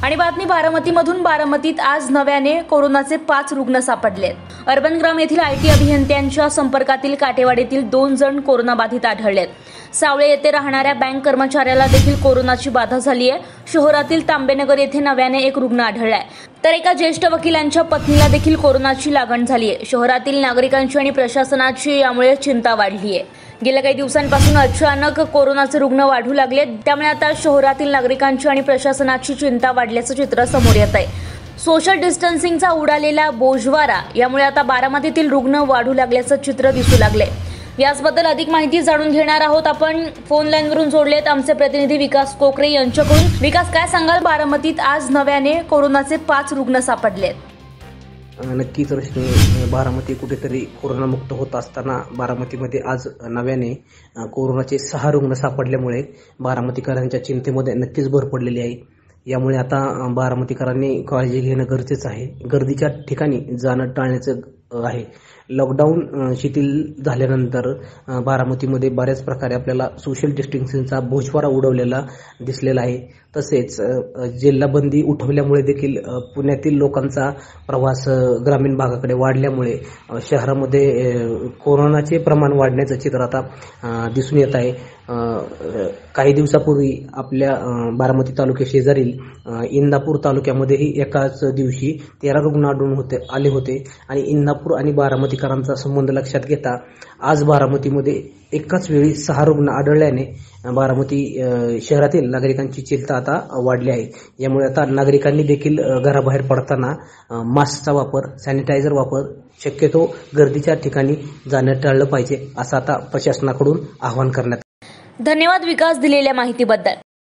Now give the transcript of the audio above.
आणि बातमी बारामतीमधून. बारामतीत आज नव्याने कोरोनाचे 5 रुग्ण सापडले. अर्बन ग्राम येथील आयटी अभियंत्यांच्या संपर्कातील काटेवाडीतील 2 जण कोरोनाबाधित आढळलेत. सावळे येथे राहणाऱ्या बँक कर्मचाऱ्याला देखील कोरोनाची बाधा झाली आहे. शहरातील तांबेनगर येथे नव्याने 1 रुग्ण आढळलाय, तर एका ज्येष्ठ वकिलांच्या पत्नीला देखील कोरोनाची लागण झाली आहे. शहरातील नागरिकांची आणि प्रशासनाची यामुळे चिंता वाढली आहे. गेल्या काही दिवसांपासून अचानक कोरोनाचे रुग्ण वाढू लागले, त्यामुळे आता शहरातील नागरिकांची आणि प्रशासनाची चिंता वाढल्याचं चित्र समोर येत आहे. सोशल डिस्टन्सिंगचा उडालेला बोजवारा यामुळे आता बारामतीतील रुग्ण वाढू लागल्याचं चित्र दिसू लागले. याचबद्दल अधिक माहिती जाणून घेणार आहोत. आपण फोन लाईनवरून जोडलेत आमचे प्रतिनिधी विकास कोकरे यांच्याकडून. विकास, काय सांगाल, बारामतीत आज नव्याने कोरोनाचे 5 रुग्ण सापडलेत? नक्कीच रश्मी, बारामती कुठेतरी कोरोनामुक्त होत असताना बारामतीमध्ये आज नव्याने कोरोनाचे 6 रुग्ण सापडल्यामुळे बारामतीकरांच्या चिंतेमध्ये नक्कीच भर पडलेली आहे. यामुळे आता बारामतीकरांनी काळजी घेणं गरजेचं आहे. गर्दीच्या ठिकाणी जाणं टाळण्याचं आहे. लॉकडाऊन शिथिल झाल्यानंतर बारामतीमध्ये बऱ्याच प्रकारे आपल्याला सोशल डिस्टन्सिंगचा बोजवारा उडवलेला दिसलेला आहे. तसेच जिल्हाबंदी उठवल्यामुळे देखील पुण्यातील लोकांचा प्रवास ग्रामीण भागाकडे वाढल्यामुळे शहरामध्ये कोरोनाचे प्रमाण वाढण्याचं चित्र आता दिसून येत आहे. काही दिवसापूर्वी आपल्या बारामती तालुक्या शेजारील इंदापूर तालुक्यामध्येही एकाच दिवशी 13 रुग्ण आढळून आले होते आणि इंदापूर आणि बारामतीकरांचा संबंध लक्षात घेता आज बारामतीमध्ये एकाच वेळी 6 रुग्ण आढळल्याने बारामती शहरातील नागरिकांची चिंता आता वाढली आहे. यामुळे आता नागरिकांनी देखील घराबाहेर पडताना मास्कचा वापर, सॅनिटायझर वापर, शक्यतो गर्दीच्या ठिकाणी जाणं टाळलं पाहिजे, असं आता प्रशासनाकडून आवाहन करण्यात. धन्यवाद विकास, दिलेल्या माहितीबद्दल.